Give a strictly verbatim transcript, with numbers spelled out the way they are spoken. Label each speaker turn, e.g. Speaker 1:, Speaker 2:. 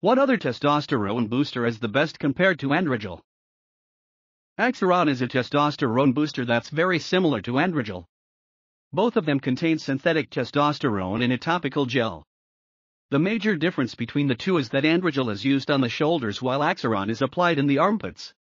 Speaker 1: What other testosterone booster is the best compared to Androgel? Axiron is a testosterone booster that's very similar to Androgel. Both of them contain synthetic testosterone in a topical gel. The major difference between the two is that Androgel is used on the shoulders while Axiron is applied in the armpits.